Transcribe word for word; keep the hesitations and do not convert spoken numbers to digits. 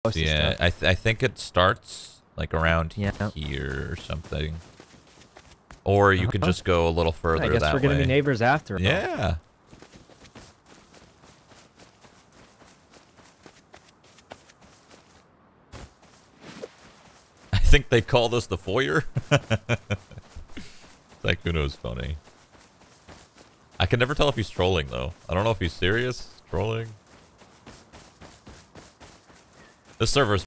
Yeah, I, th I think it starts like around yeah. here or something. Or you uh-huh. can just go a little further that way. I guess we're going to be neighbors after all. Yeah. I think they call this the foyer. Tycoon's funny. I can never tell if he's trolling, though. I don't know if he's serious. Trolling. This server's